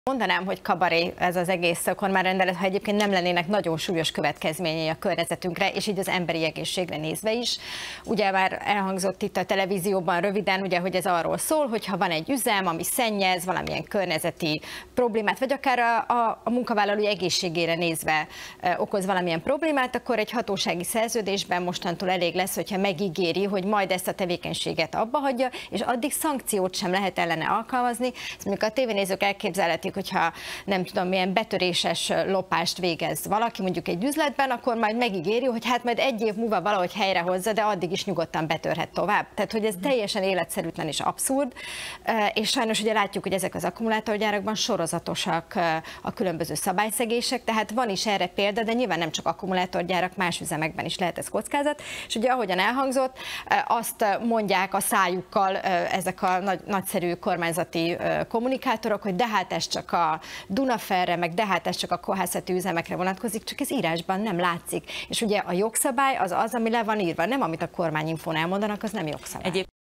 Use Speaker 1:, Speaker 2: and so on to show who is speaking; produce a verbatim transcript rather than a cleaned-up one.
Speaker 1: Mondanám, hogy kabaré ez az egész kormányrendelet, ha egyébként nem lennének nagyon súlyos következményei a környezetünkre, és így az emberi egészségre nézve is. Ugye már elhangzott itt a televízióban röviden, ugye, hogy ez arról szól, hogy ha van egy üzem, ami szennyez, valamilyen környezeti problémát, vagy akár a, a, a munkavállalói egészségére nézve e, okoz valamilyen problémát, akkor egy hatósági szerződésben mostantól elég lesz, hogyha megígéri, hogy majd ezt a tevékenységet abba hagyja, és addig szankciót sem lehet ellene alkalmazni. Ezt mondjuk a tévénézők elképzelhetik, hogyha nem tudom, milyen betöréses lopást végez valaki mondjuk egy üzletben, akkor majd megígéri, hogy hát majd egy év múlva valahogy helyrehozza, de addig is nyugodtan betörhet tovább. Tehát, hogy ez teljesen életszerűtlen és abszurd, és sajnos ugye látjuk, hogy ezek az akkumulátorgyárakban sorozatosak a különböző szabályszegések, tehát van is erre példa, de nyilván nem csak akkumulátorgyárak, más üzemekben is lehet ez kockázat, és ugye ahogyan elhangzott, azt mondják a szájukkal ezek a nagy, nagyszerű kormányzati kommunikátorok, hogy de hát ez csak a Dunaferre, meg de hát ez csak a kohászati üzemekre vonatkozik, csak ez írásban nem látszik. És ugye a jogszabály az az, ami le van írva, nem amit a kormányinfón elmondanak, az nem jogszabály. Egyéb